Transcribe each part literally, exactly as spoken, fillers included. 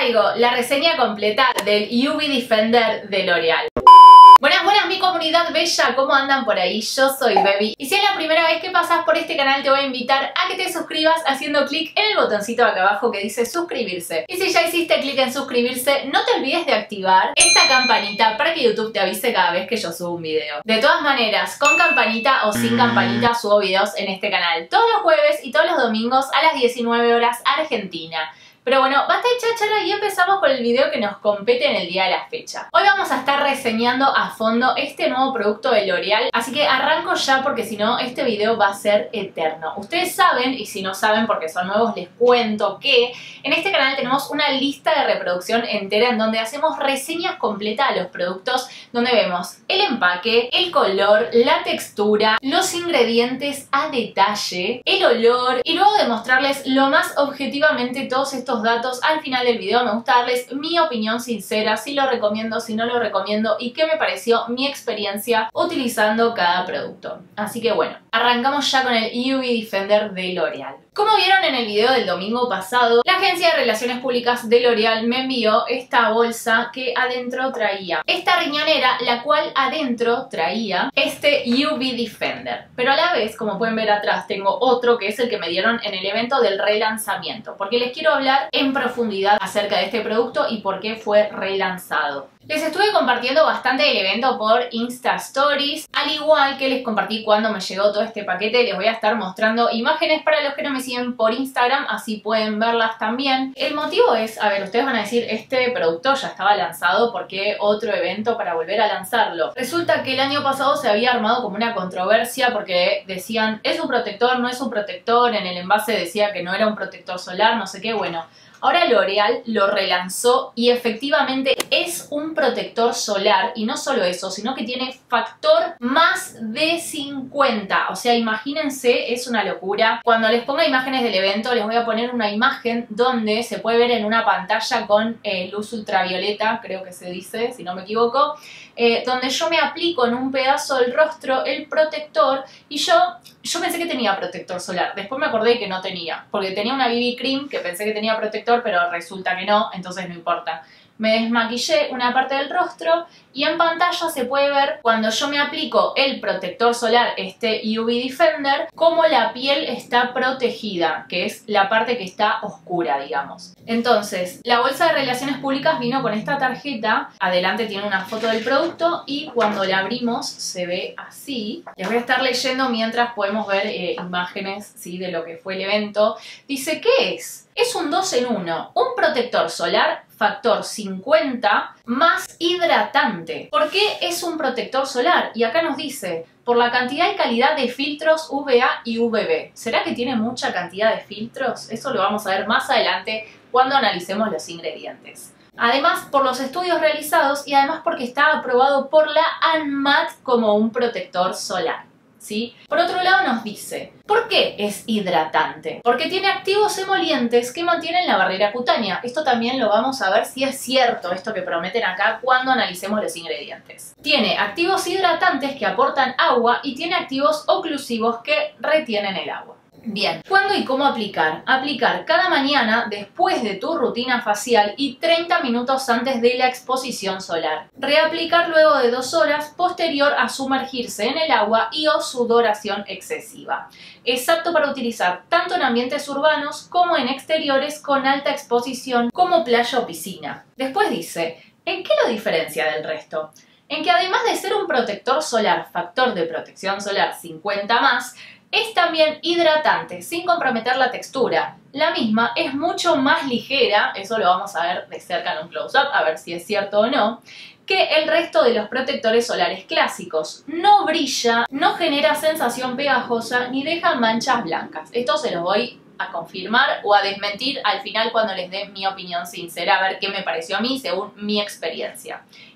traigo la reseña completa del U V Defender de L'Oreal. Buenas, buenas mi comunidad bella, ¿cómo andan por ahí? Yo soy Bebi y si es la primera vez que pasas por este canal te voy a invitar a que te suscribas haciendo clic en el botoncito de acá abajo que dice suscribirse. Y si ya hiciste clic en suscribirse, no te olvides de activar esta campanita para que YouTube te avise cada vez que yo subo un video. De todas maneras, con campanita o sin campanita subo videos en este canal todos los jueves y todos los domingos a las diecinueve horas Argentina. Pero bueno, basta de cháchara y empezamos con el video que nos compete en el día de la fecha. Hoy vamos a estar reseñando a fondo este nuevo producto de L'Oreal, así que arranco ya porque si no este video va a ser eterno. Ustedes saben, y si no saben porque son nuevos les cuento que en este canal tenemos una lista de reproducción entera en donde hacemos reseñas completas a los productos, donde vemos el empaque, el color, la textura, los ingredientes a detalle, el olor y luego de mostrarles lo más objetivamente todos estos datos al final del video. Me gusta darles mi opinión sincera, si lo recomiendo, si no lo recomiendo y qué me pareció mi experiencia utilizando cada producto. Así que bueno, arrancamos ya con el U V Defender de L'Oreal. Como vieron en el video del domingo pasado, la agencia de relaciones públicas de L'Oreal me envió esta bolsa que adentro traía esta riñonera, la cual adentro traía este U V Defender. Pero a la vez, como pueden ver atrás, tengo otro que es el que me dieron en el evento del relanzamiento, porque les quiero hablar en profundidad acerca de este producto y por qué fue relanzado. Les estuve compartiendo bastante el evento por Insta Stories, al igual que les compartí cuando me llegó todo este paquete. Les voy a estar mostrando imágenes para los que no me siguen por Instagram, así pueden verlas también. El motivo es, a ver, ustedes van a decir, este producto ya estaba lanzado, ¿por qué otro evento para volver a lanzarlo? Resulta que el año pasado se había armado como una controversia porque decían, ¿es un protector? ¿No es un protector? En el envase decía que no era un protector solar, no sé qué, bueno. Ahora L'Oreal lo relanzó y efectivamente es un protector solar y no solo eso, sino que tiene factor más de cincuenta. O sea, imagínense, es una locura. Cuando les ponga imágenes del evento les voy a poner una imagen donde se puede ver en una pantalla con eh, luz ultravioleta, creo que se dice, si no me equivoco, eh, donde yo me aplico en un pedazo del rostro el protector y yo, yo pensé que tenía protector solar. Después me acordé que no tenía, porque tenía una B B cream que pensé que tenía protector, pero resulta que no, entonces no importa. Me desmaquillé una parte del rostro y en pantalla se puede ver cuando yo me aplico el protector solar, este U V Defender, cómo la piel está protegida, que es la parte que está oscura, digamos. Entonces, la bolsa de relaciones públicas vino con esta tarjeta, adelante tiene una foto del producto y cuando la abrimos se ve así. Les voy a estar leyendo mientras podemos ver eh, imágenes, ¿sí?, de lo que fue el evento. Dice, ¿qué es? Es un dos en uno, un protector solar factor cincuenta más hidratante. ¿Por qué es un protector solar? Y acá nos dice, por la cantidad y calidad de filtros U V A y U V B. ¿Será que tiene mucha cantidad de filtros? Eso lo vamos a ver más adelante cuando analicemos los ingredientes. Además, por los estudios realizados y además porque está aprobado por la ANMAT como un protector solar. ¿Sí? Por otro lado nos dice, ¿por qué es hidratante? Porque tiene activos emolientes que mantienen la barrera cutánea. Esto también lo vamos a ver si es cierto, esto que prometen acá cuando analicemos los ingredientes. Tiene activos hidratantes que aportan agua y tiene activos oclusivos que retienen el agua. Bien, ¿cuándo y cómo aplicar? Aplicar cada mañana después de tu rutina facial y treinta minutos antes de la exposición solar. Reaplicar luego de dos horas posterior a sumergirse en el agua y o sudoración excesiva. Es apto para utilizar tanto en ambientes urbanos como en exteriores con alta exposición como playa o piscina. Después dice, ¿en qué lo diferencia del resto? En que además de ser un protector solar, factor de protección solar cincuenta más, es también hidratante, sin comprometer la textura. La misma es mucho más ligera, eso lo vamos a ver de cerca en un close-up, a ver si es cierto o no, que el resto de los protectores solares clásicos. No brilla, no genera sensación pegajosa, ni deja manchas blancas. Esto se los voy a confirmar o a desmentir al final cuando les dé mi opinión sincera, a ver qué me pareció a mí según mi experiencia.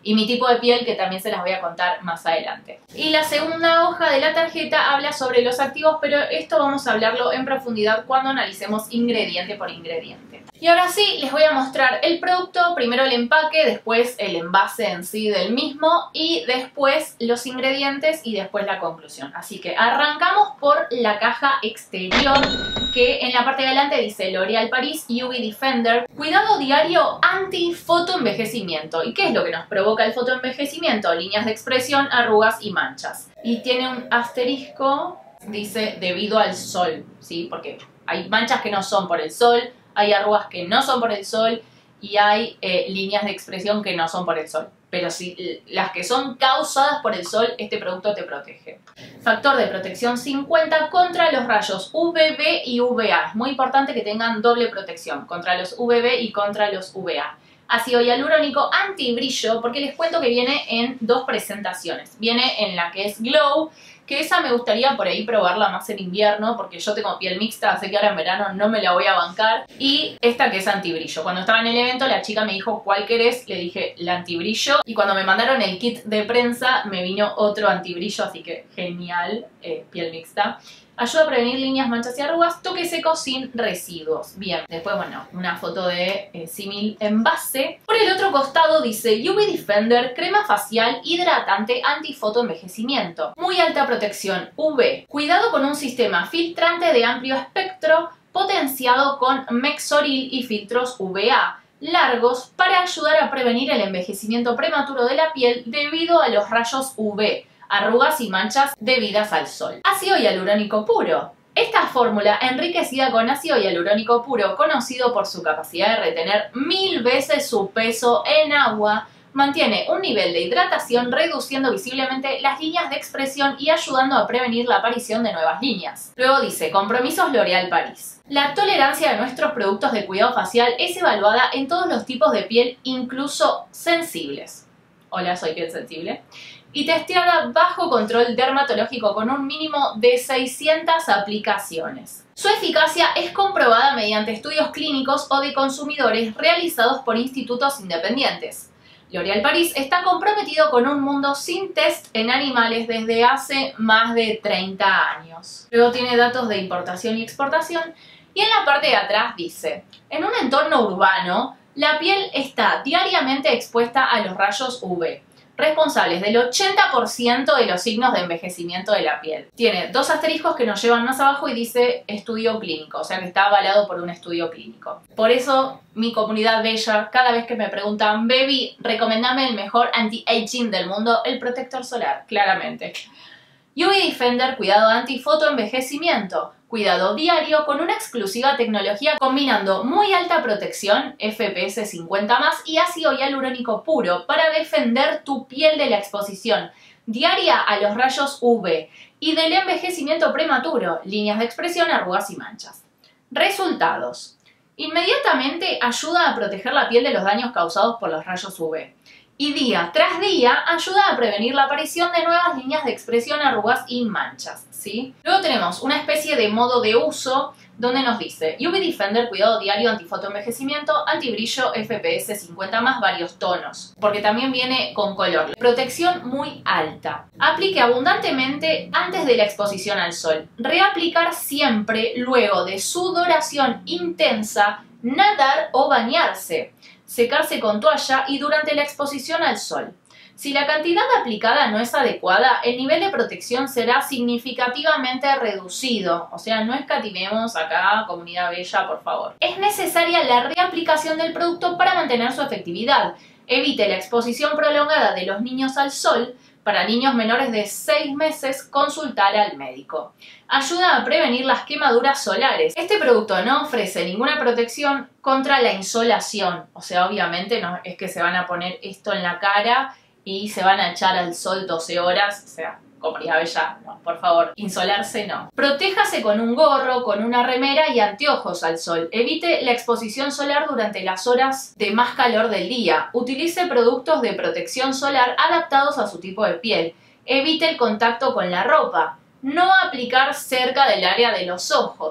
y mi tipo de piel, que también se las voy a contar más adelante. Y la segunda hoja de la tarjeta habla sobre los activos, pero esto vamos a hablarlo en profundidad cuando analicemos ingrediente por ingrediente. Y ahora sí, les voy a mostrar el producto, primero el empaque, después el envase en sí del mismo y después los ingredientes y después la conclusión. Así que arrancamos por la caja exterior, que en la parte de adelante dice L'Oréal Paris U V Defender, cuidado diario anti-fotoenvejecimiento. ¿Y qué es lo que nos provoca el fotoenvejecimiento? Líneas de expresión, arrugas y manchas. Y tiene un asterisco, dice debido al sol, ¿sí? Porque hay manchas que no son por el sol, hay arrugas que no son por el sol y hay eh, líneas de expresión que no son por el sol. Pero si las que son causadas por el sol, este producto te protege. Factor de protección cincuenta contra los rayos U V B y U V A. Es muy importante que tengan doble protección contra los U V B y contra los U V A. Ácido hialurónico antibrillo, porque les cuento que viene en dos presentaciones. Viene en la que es Glow, que esa me gustaría por ahí probarla más en invierno, porque yo tengo piel mixta, así que ahora en verano no me la voy a bancar. Y esta que es antibrillo. Cuando estaba en el evento la chica me dijo ¿cuál querés? Le dije la antibrillo. Y cuando me mandaron el kit de prensa me vino otro antibrillo, así que genial, eh, piel mixta. Ayuda a prevenir líneas, manchas y arrugas, toque seco sin residuos. Bien, después, bueno, una foto de eh, símil envase. Por el otro costado dice U V Defender, crema facial hidratante antifotoenvejecimiento. Muy alta protección U V. Cuidado con un sistema filtrante de amplio espectro potenciado con Mexoril y filtros U V A largos para ayudar a prevenir el envejecimiento prematuro de la piel debido a los rayos U V. Arrugas y manchas debidas al sol. Ácido hialurónico puro. Esta fórmula, enriquecida con ácido hialurónico puro, conocido por su capacidad de retener mil veces su peso en agua, mantiene un nivel de hidratación reduciendo visiblemente las líneas de expresión y ayudando a prevenir la aparición de nuevas líneas. Luego dice, compromisos L'Oréal Paris. La tolerancia de nuestros productos de cuidado facial es evaluada en todos los tipos de piel, incluso sensibles. Hola, soy piel sensible. Y testeada bajo control dermatológico con un mínimo de seiscientas aplicaciones. Su eficacia es comprobada mediante estudios clínicos o de consumidores realizados por institutos independientes. L'Oréal Paris está comprometido con un mundo sin test en animales desde hace más de treinta años. Luego tiene datos de importación y exportación y en la parte de atrás dice, en un entorno urbano, la piel está diariamente expuesta a los rayos U V, responsables del ochenta por ciento de los signos de envejecimiento de la piel. Tiene dos asteriscos que nos llevan más abajo y dice estudio clínico, o sea que está avalado por un estudio clínico. Por eso, mi comunidad bella, cada vez que me preguntan, baby, recomendame el mejor anti-aging del mundo, el protector solar, claramente. U V Defender, cuidado anti-fotoenvejecimiento. Cuidado diario con una exclusiva tecnología combinando muy alta protección, F P S cincuenta más, y ácido hialurónico puro para defender tu piel de la exposición diaria a los rayos U V y del envejecimiento prematuro, líneas de expresión, arrugas y manchas. Resultados. Inmediatamente ayuda a proteger la piel de los daños causados por los rayos U V. Y día tras día ayuda a prevenir la aparición de nuevas líneas de expresión, arrugas y manchas, ¿sí? Luego tenemos una especie de modo de uso donde nos dice U V Defender, cuidado diario, antifotoenvejecimiento, antibrillo, F P S cincuenta más, varios tonos, porque también viene con color. Protección muy alta. Aplique abundantemente antes de la exposición al sol. Reaplicar siempre luego de sudoración intensa, nadar o bañarse. Secarse con toalla y durante la exposición al sol. Si la cantidad aplicada no es adecuada, el nivel de protección será significativamente reducido. O sea, no escatimemos acá, comunidad bella, por favor. Es necesaria la reaplicación del producto para mantener su efectividad. Evite la exposición prolongada de los niños al sol. Para niños menores de seis meses, consultar al médico. Ayuda a prevenir las quemaduras solares. Este producto no ofrece ninguna protección contra la insolación. O sea, obviamente no es que se van a poner esto en la cara y se van a echar al sol doce horas. O sea, comunidad bella, no, por favor, insolarse no. Protéjase con un gorro, con una remera y anteojos al sol. Evite la exposición solar durante las horas de más calor del día. Utilice productos de protección solar adaptados a su tipo de piel. Evite el contacto con la ropa. No aplicar cerca del área de los ojos.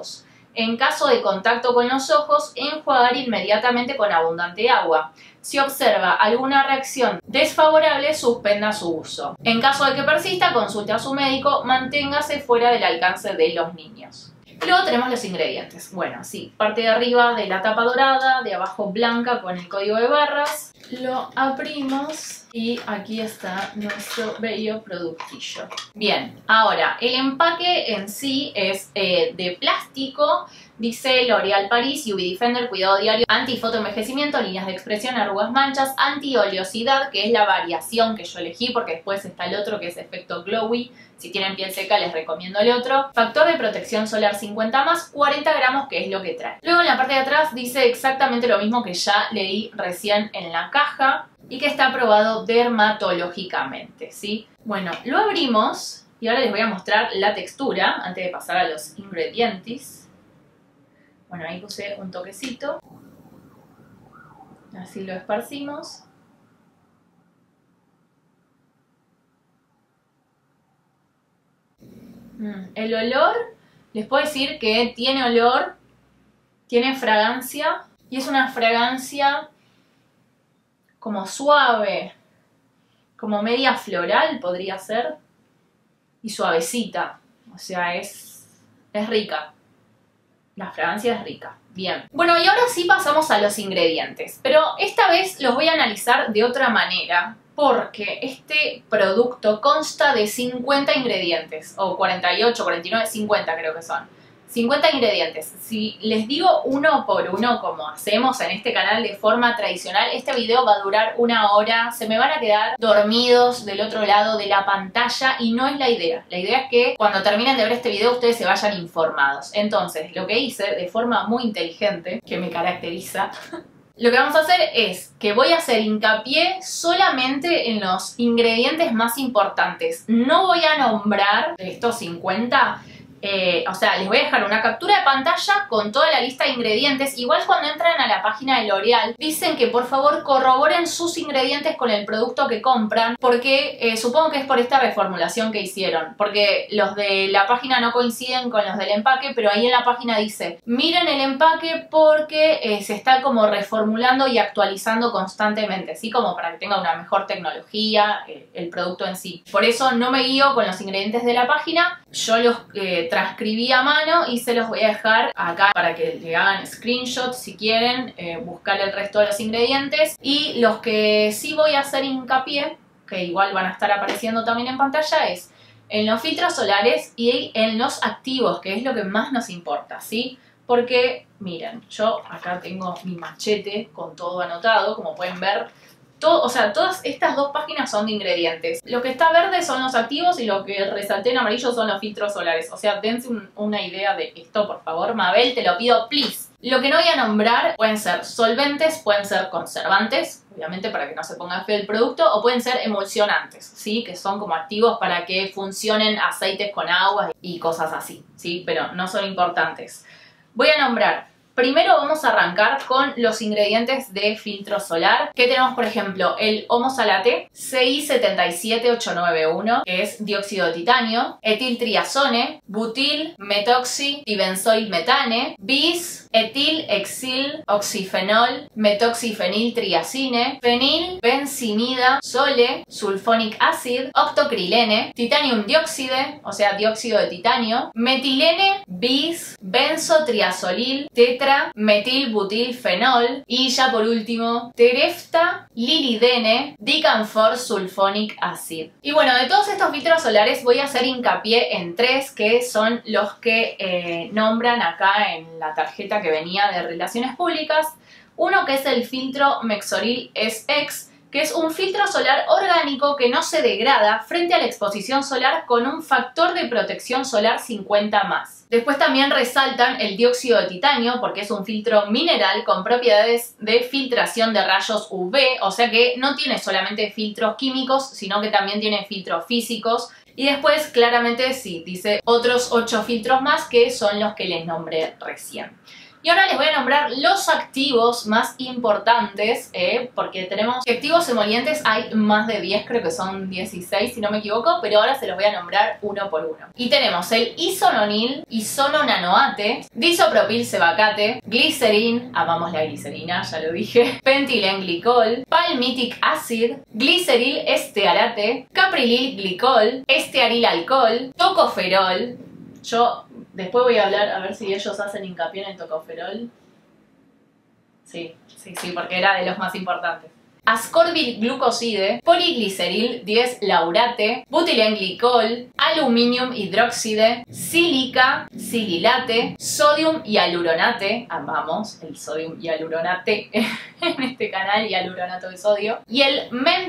En caso de contacto con los ojos, enjuagar inmediatamente con abundante agua. Si observa alguna reacción desfavorable, suspenda su uso. En caso de que persista, consulte a su médico, manténgase fuera del alcance de los niños. Luego tenemos los ingredientes. Bueno, sí, parte de arriba de la tapa dorada, de abajo blanca con el código de barras. Lo abrimos y aquí está nuestro bello productillo. Bien, ahora el empaque en sí es eh, de plástico. Dice L'Oréal Paris, U V Defender, cuidado diario, anti-fotoenvejecimiento, líneas de expresión, arrugas, manchas, anti-oleosidad, que es la variación que yo elegí porque después está el otro que es efecto glowy. Si tienen piel seca les recomiendo el otro. Factor de protección solar cincuenta más, cuarenta gramos, que es lo que trae. Luego en la parte de atrás dice exactamente lo mismo que ya leí recién en la caja y que está aprobado dermatológicamente, ¿sí? Bueno, lo abrimos y ahora les voy a mostrar la textura antes de pasar a los ingredientes. Bueno, ahí puse un toquecito, así lo esparcimos. Mm, el olor, les puedo decir que tiene olor, tiene fragancia y es una fragancia como suave, como media floral podría ser y suavecita, o sea, es, es rica. La fragancia es rica. Bien. Bueno, y ahora sí pasamos a los ingredientes. Pero esta vez los voy a analizar de otra manera. Porque este producto consta de cincuenta ingredientes. O cuarenta y ocho, cuarenta y nueve, cincuenta creo que son. cincuenta ingredientes. Si les digo uno por uno como hacemos en este canal de forma tradicional, este video va a durar una hora, se me van a quedar dormidos del otro lado de la pantalla y no es la idea. La idea es que cuando terminen de ver este video ustedes se vayan informados. Entonces, lo que hice de forma muy inteligente, que me caracteriza, lo que vamos a hacer es que voy a hacer hincapié solamente en los ingredientes más importantes. No voy a nombrar de estos cincuenta. Eh, o sea, les voy a dejar una captura de pantalla con toda la lista de ingredientes. Igual cuando entran a la página de L'Oréal dicen que por favor corroboren sus ingredientes con el producto que compran, porque eh, supongo que es por esta reformulación que hicieron, porque los de la página no coinciden con los del empaque, pero ahí en la página dice miren el empaque porque eh, se está como reformulando y actualizando constantemente, ¿sí? Como para que tenga una mejor tecnología eh, el producto en sí. Por eso no me guío con los ingredientes de la página, yo los eh, transcribí a mano y se los voy a dejar acá para que le hagan screenshots si quieren, eh, buscar el resto de los ingredientes. Y los que sí voy a hacer hincapié, que igual van a estar apareciendo también en pantalla, es en los filtros solares y en los activos, que es lo que más nos importa, ¿sí? Porque, miren, yo acá tengo mi machete con todo anotado, como pueden ver. Todo, o sea, todas estas dos páginas son de ingredientes. Lo que está verde son los activos y lo que resalté en amarillo son los filtros solares. O sea, dense un, una idea de esto, por favor. Mabel, te lo pido, please. Lo que no voy a nombrar pueden ser solventes, pueden ser conservantes, obviamente para que no se ponga feo el producto, o pueden ser emulsionantes, ¿sí? Que son como activos para que funcionen aceites con agua y cosas así, ¿sí? Pero no son importantes. Voy a nombrar. Primero vamos a arrancar con los ingredientes de filtro solar, que tenemos por ejemplo el Homosalate C I siete siete ocho nueve uno, que es dióxido de titanio, etiltriazone, butil, metoxi, dibenzoil metane, bis, etil, exil, oxifenol, metoxifeniltriacine, fenil, benzinida, sole, sulfonic acid, octocrilene, titanium dióxide, o sea dióxido de titanio, metilene, bis, benzotriazolil, tetra, metilbutilfenol y ya por último terefta, lilidene, dicanfor sulfonic acid. Y bueno, de todos estos filtros solares voy a hacer hincapié en tres que son los que eh, nombran acá en la tarjeta que venía de Relaciones Públicas. Uno que es el filtro Mexoril S X, que es un filtro solar orgánico que no se degrada frente a la exposición solar con un factor de protección solar cincuenta más. Después también resaltan el dióxido de titanio porque es un filtro mineral con propiedades de filtración de rayos U V, o sea que no tiene solamente filtros químicos, sino que también tiene filtros físicos. Y después claramente sí, dice otros ocho filtros más que son los que les nombré recién. Y ahora les voy a nombrar los activos más importantes, eh, porque tenemos activos emolientes, hay más de diez, creo que son dieciséis si no me equivoco, pero ahora se los voy a nombrar uno por uno. Y tenemos el isononil, isononanoate, disopropil sebacate, glicerin, amamos la glicerina, ya lo dije, pentilenglicol, palmitic acid, gliceril estearate, caprilil glicol, estearil alcohol, tocoferol. Yo después voy a hablar a ver si ellos hacen hincapié en el tocoferol. Sí, sí, sí, porque era de los más importantes. Ascorbyl glucoside, poligliceril diez laurate, butilenglicol, aluminium hidróxide, sílica, sililate, sodium hialuronate, amamos el sodium hialuronate en este canal, hialuronato de sodio, y el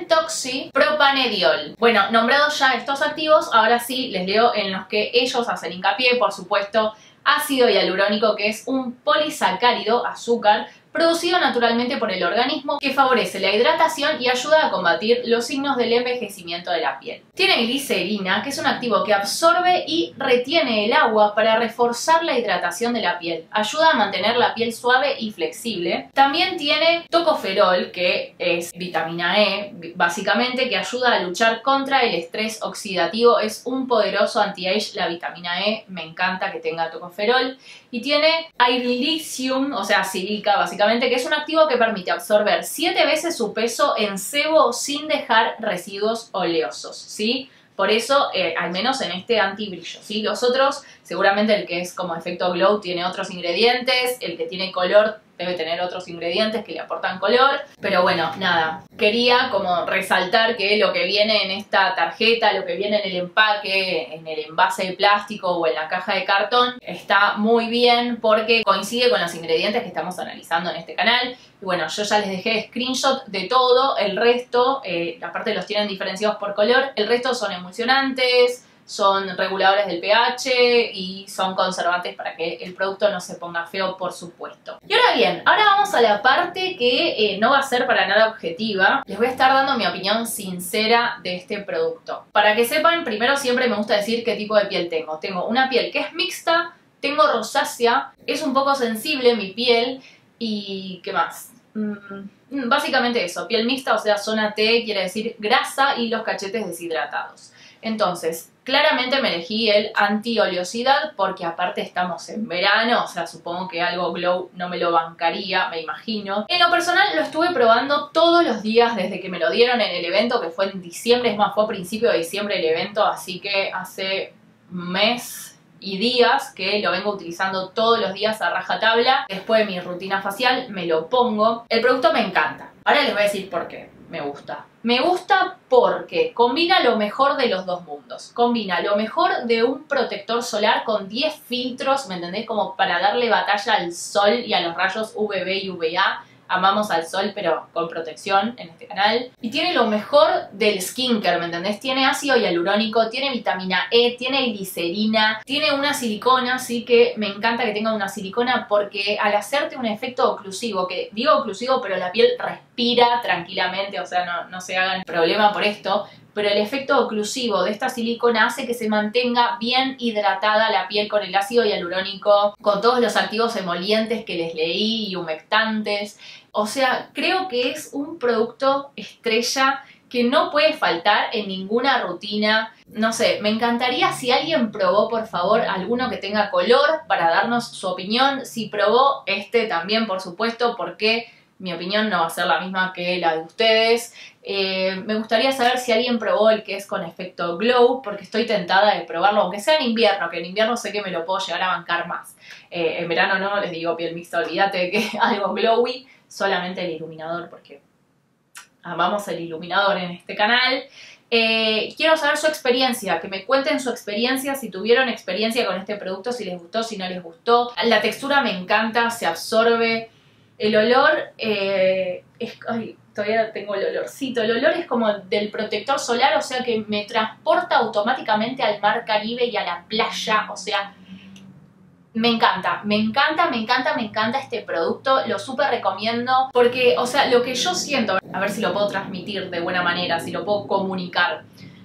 mentoxipropanediol. Bueno, nombrados ya estos activos, ahora sí les leo en los que ellos hacen hincapié, por supuesto, ácido hialurónico, que es un polisacárido, azúcar, producido naturalmente por el organismo que favorece la hidratación y ayuda a combatir los signos del envejecimiento de la piel. Tiene glicerina, que es un activo que absorbe y retiene el agua para reforzar la hidratación de la piel. Ayuda a mantener la piel suave y flexible. También tiene tocoferol, que es vitamina E, básicamente, que ayuda a luchar contra el estrés oxidativo. Es un poderoso anti-age la vitamina E, me encanta que tenga tocoferol. Y tiene airlicium, o sea, silica, básicamente, que es un activo que permite absorber siete veces su peso en sebo sin dejar residuos oleosos, ¿sí? Por eso, eh, al menos en este antibrillo, ¿sí? Los otros, seguramente el que es como efecto glow tiene otros ingredientes, el que tiene color debe tener otros ingredientes que le aportan color, pero bueno, nada, quería como resaltar que lo que viene en esta tarjeta, lo que viene en el empaque, en el envase de plástico o en la caja de cartón, está muy bien porque coincide con los ingredientes que estamos analizando en este canal. Y bueno, yo ya les dejé screenshot de todo, el resto, eh, aparte los tienen diferenciados por color, el resto son emulsionantes, son reguladores del pH y son conservantes para que el producto no se ponga feo, por supuesto. Y ahora bien, ahora vamos a la parte que eh, no va a ser para nada objetiva. Les voy a estar dando mi opinión sincera de este producto. Para que sepan, primero siempre me gusta decir qué tipo de piel tengo. Tengo una piel que es mixta, tengo rosácea, es un poco sensible mi piel y ¿qué más? Mm, básicamente eso, piel mixta, o sea, zona T quiere decir grasa y los cachetes deshidratados. Entonces, claramente me elegí el anti-oleosidad porque aparte estamos en verano, o sea, supongo que algo glow no me lo bancaría, me imagino. En lo personal lo estuve probando todos los días desde que me lo dieron en el evento, que fue en diciembre, es más, fue a principio de diciembre el evento, así que hace un mes y días que lo vengo utilizando todos los días a rajatabla. Después de mi rutina facial me lo pongo. El producto me encanta. Ahora les voy a decir por qué me gusta. Me gusta porque combina lo mejor de los dos mundos. Combina lo mejor de un protector solar con diez filtros, ¿me entendés? Como para darle batalla al sol y a los rayos U V B y U V A. Amamos al sol, pero con protección en este canal. Y tiene lo mejor del skincare, ¿me entendés? Tiene ácido hialurónico, tiene vitamina E, tiene glicerina, tiene una silicona, así que me encanta que tenga una silicona porque al hacerte un efecto oclusivo, que digo oclusivo, pero la piel respira tranquilamente, o sea, no, no se hagan problema por esto, pero el efecto oclusivo de esta silicona hace que se mantenga bien hidratada la piel con el ácido hialurónico, con todos los activos emolientes que les leí y humectantes. O sea, creo que es un producto estrella que no puede faltar en ninguna rutina. No sé, me encantaría si alguien probó, por favor, alguno que tenga color para darnos su opinión. Si probó este también, por supuesto, porque mi opinión no va a ser la misma que la de ustedes. Eh, me gustaría saber si alguien probó el que es con efecto glow, porque estoy tentada de probarlo, aunque sea en invierno, que en invierno sé que me lo puedo llegar a bancar más. Eh, en verano no, les digo piel mixta, olvídate de que algo glowy, solamente el iluminador, porque amamos el iluminador en este canal. Eh, quiero saber su experiencia, que me cuenten su experiencia, si tuvieron experiencia con este producto, si les gustó, si no les gustó. La textura me encanta, se absorbe. El olor eh, es... Ay, todavía tengo el olorcito. El olor es como del protector solar, o sea que me transporta automáticamente al mar Caribe y a la playa. O sea, me encanta, me encanta, me encanta, me encanta este producto. Lo súper recomiendo porque, o sea, lo que yo siento, a ver si lo puedo transmitir de buena manera, si lo puedo comunicar.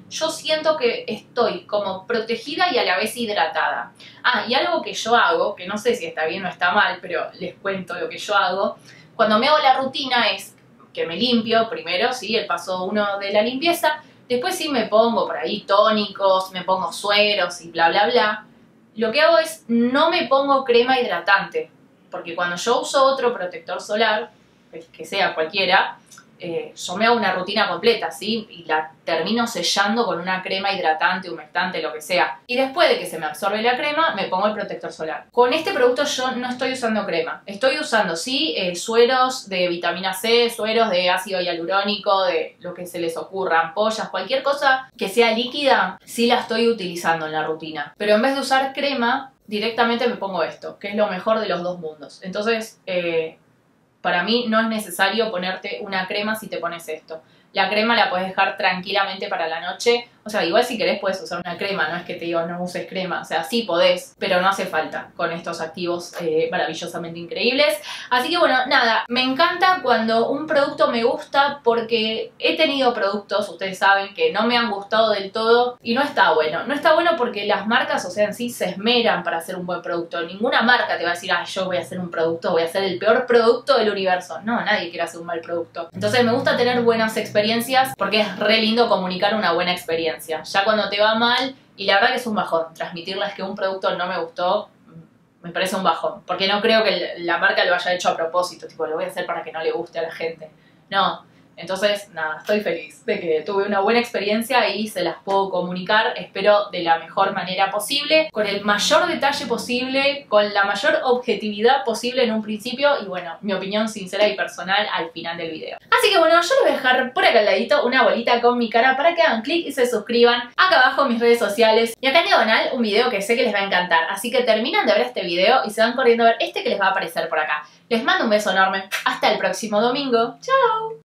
yo siento que estoy como protegida y a la vez hidratada. Ah, y algo que yo hago, que no sé si está bien o está mal, pero les cuento lo que yo hago. Cuando me hago la rutina es que me limpio primero, sí, el paso uno de la limpieza. Después sí me pongo por ahí tónicos, me pongo sueros y bla, bla, bla. Lo que hago es no me pongo crema hidratante, porque cuando yo uso otro protector solar, que sea cualquiera, eh, yo me hago una rutina completa, ¿sí? Y la termino sellando con una crema hidratante, humectante, lo que sea. Y después de que se me absorbe la crema, me pongo el protector solar. Con este producto yo no estoy usando crema. Estoy usando, sí, eh, sueros de vitamina C, sueros de ácido hialurónico, de lo que se les ocurra, ampollas, cualquier cosa que sea líquida, sí la estoy utilizando en la rutina. Pero en vez de usar crema, directamente me pongo esto, que es lo mejor de los dos mundos. Entonces, eh... para mí no es necesario ponerte una crema si te pones esto. La crema la puedes dejar tranquilamente para la noche. O sea, igual si querés puedes usar una crema, no es que te digo no uses crema. O sea, sí podés, pero no hace falta con estos activos eh, maravillosamente increíbles. Así que bueno, nada, me encanta cuando un producto me gusta porque he tenido productos, ustedes saben, que no me han gustado del todo y no está bueno. No está bueno porque las marcas, o sea, en sí se esmeran para hacer un buen producto. Ninguna marca te va a decir, ah, yo voy a hacer un producto, voy a hacer el peor producto del universo. No, nadie quiere hacer un mal producto. Entonces me gusta tener buenas experiencias porque es re lindo comunicar una buena experiencia. Ya cuando te va mal, y la verdad que es un bajón, transmitirles que un producto no me gustó, me parece un bajón, porque no creo que la marca lo haya hecho a propósito, tipo, lo voy a hacer para que no le guste a la gente. No, entonces, nada, estoy feliz de que tuve una buena experiencia y se las puedo comunicar, espero de la mejor manera posible, con el mayor detalle posible, con la mayor objetividad posible en un principio y bueno, mi opinión sincera y personal al final del video. Así que bueno, yo les voy a dejar por acá al ladito una bolita con mi cara para que hagan clic y se suscriban. Acá abajo en mis redes sociales y acá en diagonal un video que sé que les va a encantar. Así que terminan de ver este video y se van corriendo a ver este que les va a aparecer por acá. Les mando un beso enorme. Hasta el próximo domingo. ¡Chao!